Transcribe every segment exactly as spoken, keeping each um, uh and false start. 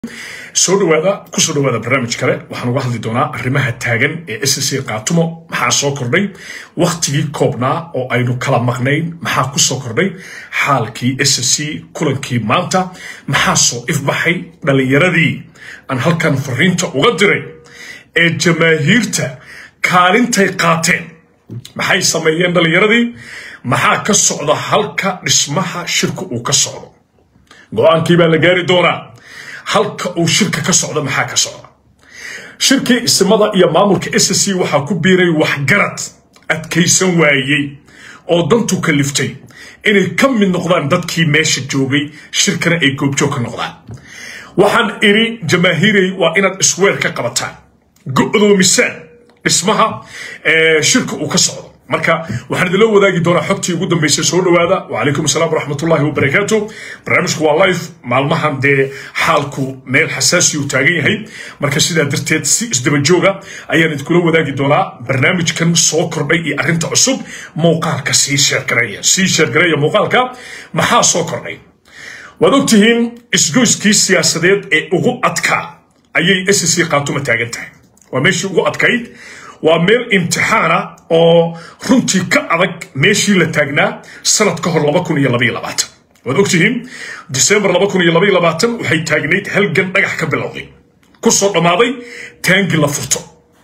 soo dhawaada ku soo dhawaada barnaamij kale waxaan uga hadli doonaa arrimaha taagan ee S S C qaatumo maxaa soo kordhay waqtigii koobnaa oo aynu kala maqnayn maxaa ku soo kordhay xaalkii S S C kulankii maanta maxaa soo ifbaxay dhalinyaradii aan halkan fariinta uga diray ee jamaahiirta kaalintay qaateen maxay sameeyeen dhalinyaradii maxaa ka socda halka dhismaha shirku uu ka socdo go'aankii baa la gaari doonaa halka uu shirka ka socdo maxaa ka socda shirkii ismada iyo maamulka S S C waxa ku biiray wax garad adkaysan waayay oo dantu kaliftay inay ka mid noqdaan dadkii meesha joogay shirkana ay goobjoog ka noqdaan waxaan iri jamaahiiray waa inaad isweer ka qabataan go'doomisaan dhismaha ee shirka uu ka socdo marka waxaan idin la wadaagi doonaa xogtii ugu dambeysay soo dhawaada wa alaykum asalaam waraxmatullaahi wabarakaatuh barnaamijku waa live maalmahan dee xaalku meel xasaasi uu taagan yahay marka sidaa darteed si isdaba jooga ayaan idinkula wadaagi doonaa barnaamijkan soo kordhay iyo arrinta cusub muuqaalka sii sheergareeya sii sheergareeya muuqaalka maxaa soo kordhay waad ogtihiin isgoyskii siyaasadeed ee ugu adkaa ayay S S C qaatuma taagan tahay waa meeshii ugu adkayd waa meel imtixaana oo runtii ka adag meeshii la taagnaa sanad ka hor laba kun iyo laba iyo labaatan waad ogtihiin December laba kun iyo laba iyo labaatan waxay taagnayd halgan dhagax ka bilowday ku soo dhamaaday taangi la furto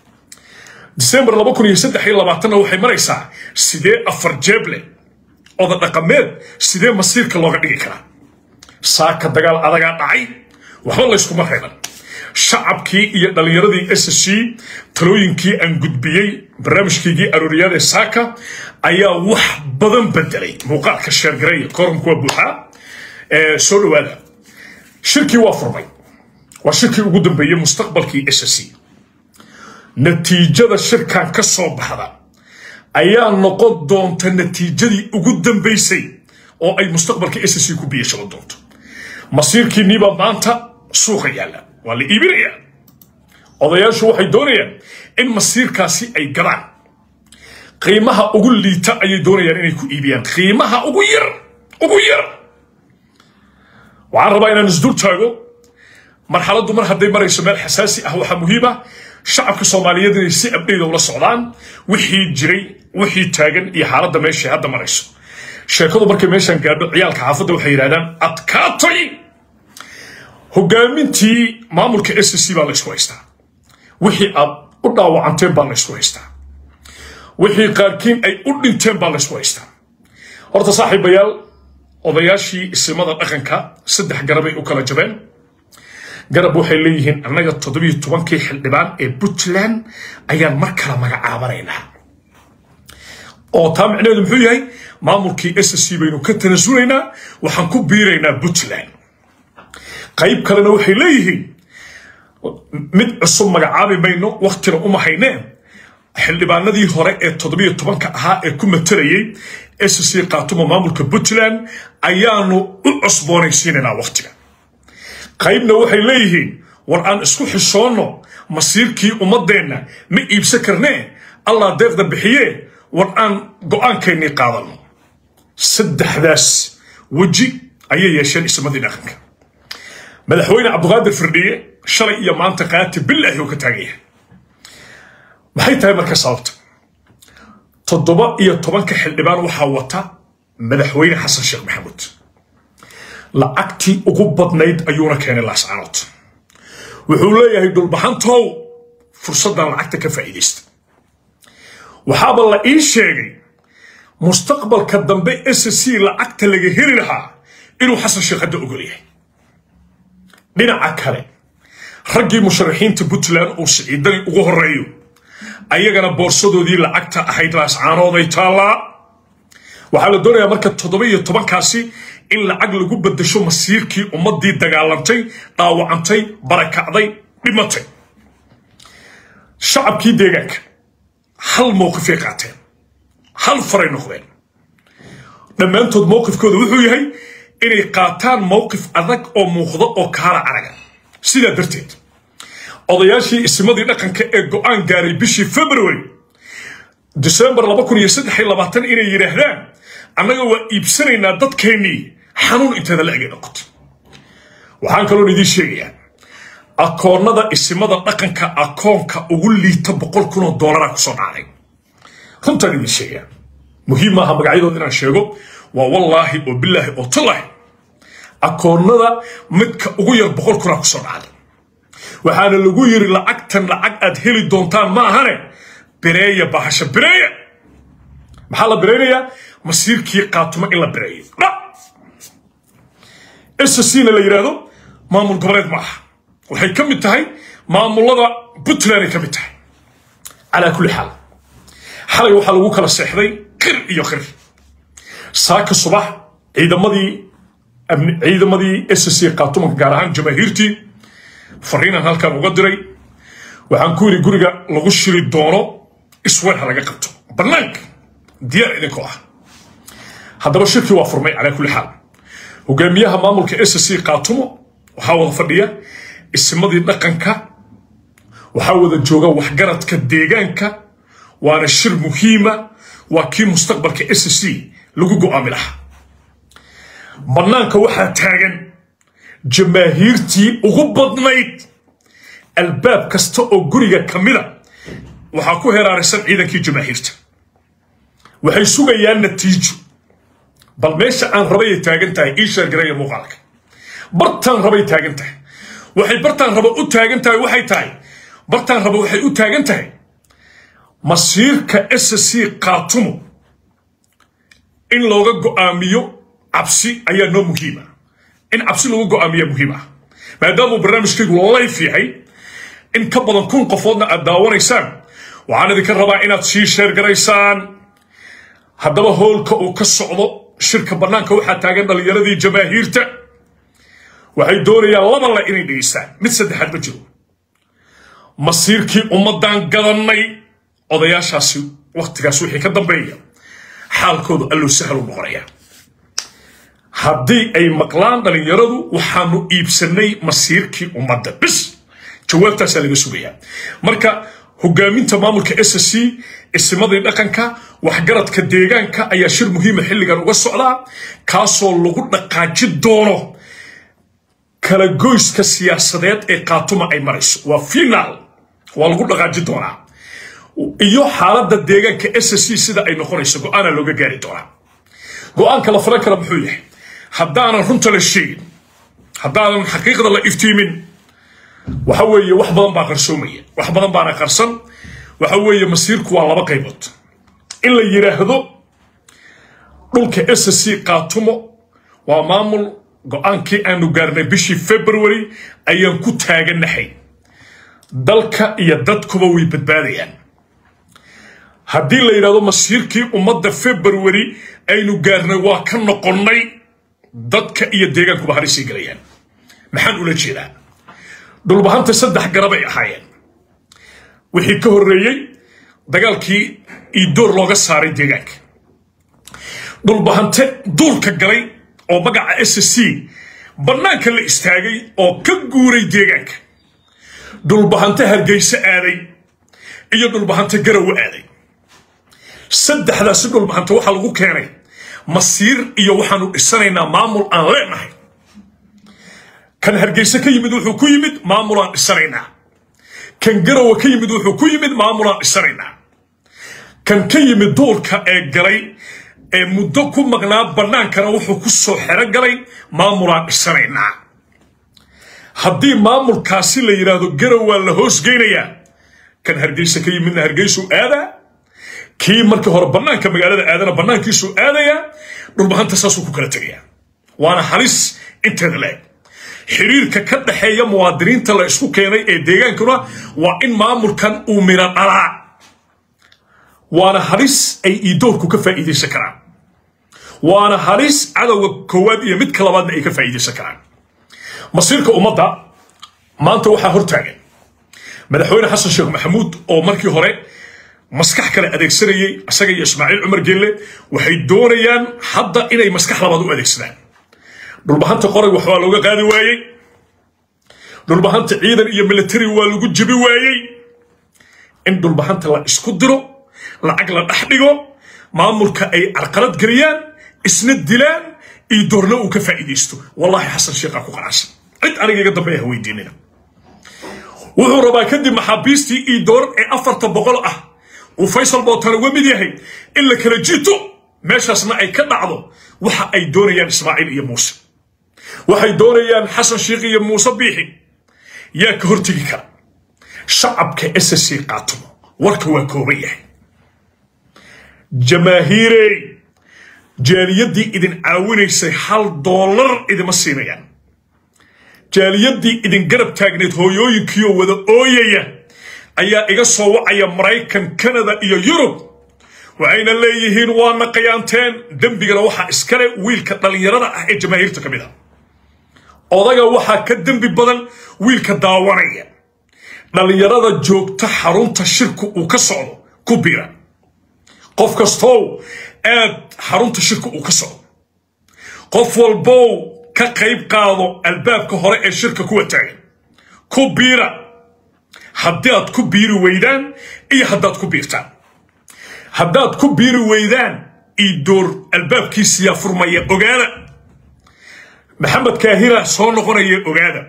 December laba kun iyo saddex iyo labaatan waxay maraysaa sidee afar jeeble oo dhaqameed sidee masiirka looga dhigi karaa saaka dagaal adaga dhacay waxba la isku marxayban shacabkii iyo dhalinyaradii S S C talooyinkii aan gudbiyay barnaamijkeygii arooriyada saaka ayaa wax badan bedelay muuqaalka sheergareeya koromku waa buuxaa ee soo dhawaada shirkii waa furmay waa shirkii ugu dambeeyay mustaqbalkii S S C natiijada shirkan ka soo baxda ayaa noqon doonta natiijadii ugu dambeysay oo ay mustaqbalka S S C ku biyasho doonto masiirkii niba maanta suuqa yaala waa la iibinaya odayaashu waxay doonayaan in masiirkaasi ay galaan qiimaha ugu liita ayay doonayaan inay ku iibiyaan qiimaha ugu yar ugu yar waxaan rabaa inaan isdul taago marxaladdu mar hadday marayso meel xasaasi ah waxaa muhiim ah shacabka Soomaaliyeed inay si abdheeda ula socdaan wixii jiray wixii taagan iyo xaaladda meesha hadda marayso sheekadu markay meeshan gaadho ciyaalka xaafadda waxay yiraahdaan adkaatay hogaamintii maamulka S S C baa la isku haystaa wixii aad u dhaawacanteen baa la isku haystaa wixii qaarkiin ay u dhinteen baa la isku haystaa horta saaxiibayaal odayaashii ismada dhaqanka saddex garabay u kala jabeen garab waxay leeyihiin annaga toddobiyo tobankii xildhibaan ee Puntland ayaan mar kale magacaabanaynaa oo taa micnaheedu muxuu yahay maamulkii S S C baynu ka tanasulaynaa waxaan ku biiraynaa Puntland qayb kalena waxay leeyihiin mid cusub magacaabi mayno waqtina uma hayneen xildhibaanadii hore ee toddobiyo tobanka ahaa ee ku matalayay S S C qaatumo maamulka Puntland ayaanu u cusboonaysiinaynaa waqtiga qaybna waxay leeyihiin war aan isku xishoonno masiirkii ummadeenna ma iibsan karnee allah deeqda bixiye war aan go'aankeenii qaadano saddexdaas waji ayay yeesheen ismadii dhaqanka madaxweyne Cabdiqaadir Firdhiye shalay iyo maanta qaati billahi uu ka taagay maxay tahay marka sababta toddoba iyo tobanka xildhibaan waxa wata madaxweyne Xasan Sheekh Maxamuud lacagtii ugu badnayd ayuuna keenay laascaanood wuxuu leeyahay dhulbaxantow fursadan lacagta ka faa'iideysta waxaaba la ii sheegay mustaqbalka dambe S S C lacagta laga heli lahaa inuu Xasan Sheekh hadda ogol yahay dhinaca kale raggii musharaxiinta Puntland oo siciidani ugu horeeyo ayagana boorsadoodii lacagta ahayd laascaanood ay taala waxa la doonayaa marka toddoba iyo toban kaasi in lacag lagu bedesho masiirkii ummadii dagaalantay dhaawacantay barakacday dhimatay shacabkii deegaanka hal mowqif ay qaateen hal faray noqdeen dhammaantood mowqifkooda wuxuu yahay inay qaataan mowqif adag oo muuqda oo kaala araga sida darteed odayaashii ismadii dhaqanka ee go'aan gaaray bishii February December laba kun iyo saddex iyo labaatan inay yiraahdaan annaga waa iibsanaynaa dadkeenii xanuun inteeda la eg noqoto waxaan kaloo idin sheegayaa akoonnada isimada dhaqanka akoonka ugu liita boqol kun oo dollar ku soo dhacay runta idin sheegay muhiim maaha magacyadooda inaan sheego waa wallaahi oo billaahi oo tallahi akoonnada midka ugu yar boqol kun ku soo dhacay waxaana lagu yiri lacagtan lacag aad heli doontaan ma ahane bireeya bahasha bireeya maxaa la bireeyaa masiirkii qaatumo in la bireeyo isasiina la yiraahdo maamul goboleed ma aha waxay ka mid tahay maamulada Puntland ka mid tahay ala kulli xaal xalay waxa lagu kala seexday qir iyo qir saaka subax ciidamadii ciidamadii S S C qaatumo gaar ahaan jamaahiirtii fariinan halkan uga diray waxaan ku yiri guriga lagu shiri doono isweer laga qabto banaanka diyaar idinko ah haddaba shirki waa furmay ala kulli xaal hogaamiyaha maamulka S S C qaatumo waxa wada fadhiya ismadii dhaqanka waxa wada jooga waxgaradka deegaanka waana shir muhiima waa kii mustaqbalka S S C lagu go'aami lahaa banaanka waxa taagan jamaahiirtii ugu badnayd albaab kasta oo guriga kamida waxa ku heeraarsan ciidankii jamaahiirta waxay sugayaan natiijo bal meesha aan rabay taagan tahay ii sheer gareeyo muuqaalka bartaan rabay taagan tahay waxay bartaan rabo u taagan tahay waxay tahay bartaan rabo waxay u taagan tahay masiirka S S C qaatumo in looga go'aamiyo cabsi ayaa noo muhiima in cabsi lagu go'aamiyo muhiima maadaama barnaamijkaygu live yahay in ka badan kun qofoodna aad daawanaysaan waxaan idinka rabaa inaad sii sheer garaysaan haddaba hoolka uu ka socdo shirka banaanka waxaa taagan dhalinyaradii jamaahiirta waxay doonayaan laba la inay dhegeystaan mid saddexaad ma jiro masiirkii ummadan gadanay odayaashaasi waqtigaas wixii ka dambeeya xaalkoodu allo sahal u noqonaya haddii ay maqlaan dhalinyaradu waxaanu iibsanay masiirkii ummadda bis jawaabtaasaa laga sugayaa marka hogaaminta maamulka S S C ismadii dhaqanka waxgaradka deegaanka ayaa shir muhiima xilligan uga socdaa kaasoo lagu dhaqaajin doono kala goyska siyaasadeed ee qaatuma ay marayso waa final waa lagu dhaqaajin doonaa iyo xaaladda deegaanka S S C sida ay noqonayso go'aana looga gaari doonaa go'aanka la furan kara muxuu yahay haddaanan runta la sheegin haddaanan xaqiiqda la iftiimin waxa weeye wax badan baa qarsoomaya wax badan baana qarsan waxa weeye masiirku waa laba qaybood in la yiraahdo dhulka S S C qaatumo waa maamul go'aankii aanu gaarnay bishii February ayaan ku taaganahay dalka iyo dadkuba way badbaadayaan haddii la yiraahdo masiirkii ummadda February aynu gaarnay waa ka noqonnay dadka iyo deegaankuba harisii galayaan maxaan ula jeedaa dhulbahanta saddex garab ay ahaayeen wixii ka horeeyay dagaalkii iidoor looga saaray deegaanka dhulbahante duulka galay oo magaca S S C banaanka la istaagay oo ka guuray deegaanka dhulbahante hargeysa aaday iyo dhulbahante garow aaday saddexdaas dhulbahante waxa lagu keenay masiir iyo waxaanu dhisanaynaa maamul aan leenahay kan hargeysa ka yimid wuxuu ku yimid maamul aan dhisanaynaa kan garow ka yimid wuxuu ku yimid maamul aan dhisanaynaa kan ka yimid duurka ee galay ee muddo ku maqnaa banaankana wuxuu ku soo xero galay maamul aan dhisanaynaa haddii maamulkaasi la yiraahdo garow waa la hoos geynayaa kan hargeysa ka yimidna hargeysu aadaa kii markii hore banaanka magaalada aadana banaankiisu aadaya dhulbahanta saasuu ku kala tagayaa waana halis inteeda leeg xiriirka ka dhaxeeya muwaadiniinta la isku keenay ee deegaankuna waa in maamulkan uu mira dhalaa waana halis ay iidoorku ka faa'iideysan karaan waana halis cadowga koowaad iyo midka labaadna ay ka faa'iideysan karaan masiirka ummadda maanta waxaa hortaagan madaxweyne xasan sheekh maxamuud oo markii hore maskax kale adeegsanayay asaga iyo Ismaaciil Cumar Geelle waxay doonayaan hadda inay maskax labaad u adeegsadaan dhulbahanta qoray wax waa looga qaadi waayay dhulbahanta ciidan iyo military waa lagu jibi waayay in dhulbahanta la isku diro lacag la dhex dhigo maamulka ay carqalad galiyaan isna dilaan iyo doorna uu ka faa'iideysto wallahi xasan sheekh ku qanacsan cid aniga iga dambeeya weydiinina wuxuu rabaa kadib maxaabiistii ii door ee afarta boqol ah uu Faysal Bootaan uga mid yahay in la kala jito meeshaasna ay ka dhacdo waxa ay doonayaan Ismaaciil iyo Muuse waxay doonayaan Xasan Sheekh iyo Muuse Biixi yaa ka hortagi kara shacabka S S C Qaatumo warka waa kooban yahay jamaahiirey jaaliyadii idin caawinaysay hal dollar idima siinayaan jaaliyadii idin garab taagneed hooyooyinkiyo wada ooyaya ayaa iga soo wacaya Mareykan Canada iyo Yurub waxayna leeyihiin waa naqayaanteen dambigana waxa iskale wiilka dhalinyarada ah ee jamaahiirta kamid ah odaga waxa ka dambi badan wiilka daawanaya dhalinyarada joogta xarunta shirku uu ka socdo ku biira qof kastoo aad xarunta shirku uu ka socdo qof walbo ka qayb qaado albaabka hore ee shirka ku wataagan ku biira haddii aad ku biiri weydaan iyo haddaad ku biirtaan haddaad ku biiri weydaan ii door albaabkiisa yaa furmaya ogaada maxamed kaahira soo noqonaya ogaada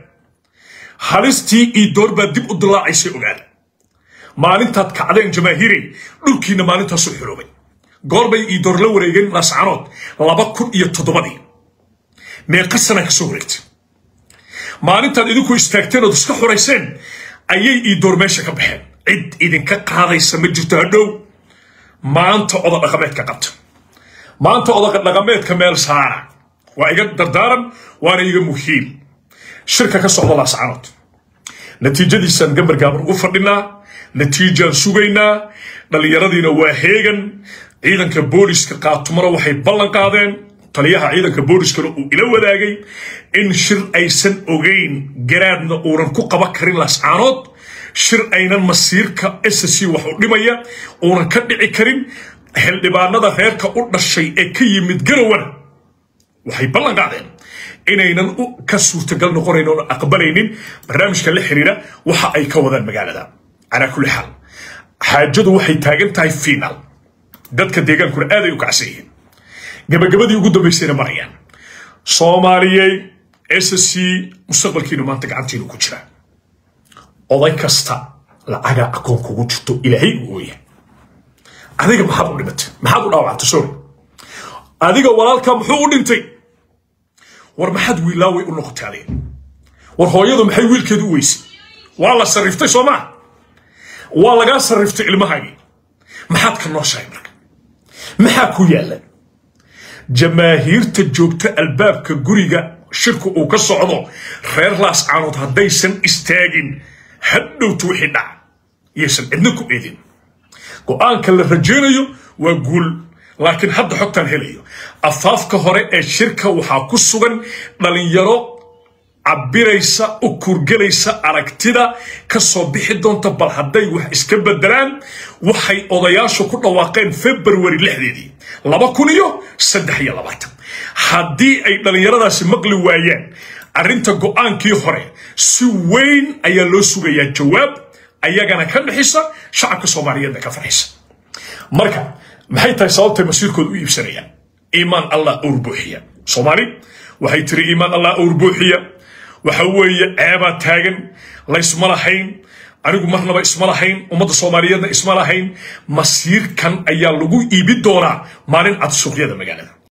halistii ii door baa dib u dilaacaysay ogaada maalintaad kacdeen jamaahiirey dhulkiina maalintaasuu xiroobay goorbay ii door la wareegeen laascanood laba kun iyo toddobadii meeqa sana ka soo wareegtay maalintaad idinku istaagteen ood iska xorayseen ayay ii door meesha ka baxeen cid idinka qaadaysa ma jirto hadhow maanta oda dhaqameedka qabta maanta oda dhaqameedka meel saara waa iga dardaaran waana iga muhiim shirka ka socda laascanood natiijadiisaan gambar gaaban ugu fadhinaa natiijaan sugaynaa dhalinyaradiina waa heegan ciidanka booliska Qaatumona waxay ballan qaadeen taliyaha ciidanka booliskana uu ila wadaagay in shir aysan ogeyn garaadna uunan ku qaban karin laascanood shir aynan masiirka S S C wax u dhimaya uunan ka dhici karin xildhibaanada reerka u dhashay ee ka yimid Garowana waxay ballan qaadeen inaynan ka suurtagal noqonayn oo aqbalaynin barnaamijka la xiriira waxa ay ka wadaan magaalada ala kulli xal xaajadu waxay taagan tahay final dadka deegaankuna aad ay u kacsan gabagabadii ugu dambeysayna marayaan Soomaaliyay S S C mustaqbalkiina maanta gacantiina ku jira oday kasta lacaga aqoon kugu jirto ilaahay uu yahay adiga maxaad u dhimatay maxaad u dhaawactay sorry adiga walaalka muxuu u dhintay war maxaad wiilaawi u noqotay war hooyadu maxay wiilkeedu u weysay waa la sariftay Soomaa waa laga sariftay ilmahaagi maxaad ka nooshahay marka maxaa ku yaala jamaahiirta joogta albaabka guriga shirku uu ka socdo reer laascanood haddaysan istaagin hadhowtu wixii dhac yeesan cidna ku eedin go'aanka la rajaynayo waa guul laakiin hadda xogtan helayo afaafka hore ee shirka waxaa ku sugan dhalinyaro cabiraysa u kurgelaysa aragtida ka soo bixi doonta bal hadday wax iska bedelaan waxay odayaashu ku dhawaaqeen February lixdeedii laba kun iyo saddex iyo labaatan haddii ay dhalinyaradaasi maqli waayaan arrinta go'aankii hore si weyn ayaa loo sugayaa jawaab ayagana ka dhixisa shacabka Soomaaliyeed ka farxisa marka maxay tahay sababta masiirkoodu u iibsanayaan iimaan Allah urbuuxiya Soomaali waxay tiri iimaan Allah urbuuxiya waxa weeye ceeba taagan la isma lahayn anigu marnaba isma lahayn ummadda Soomaaliyeedna isma lahayn masiirkan ayaa lagu iibi doonaa maalin cad suuqyada magaalada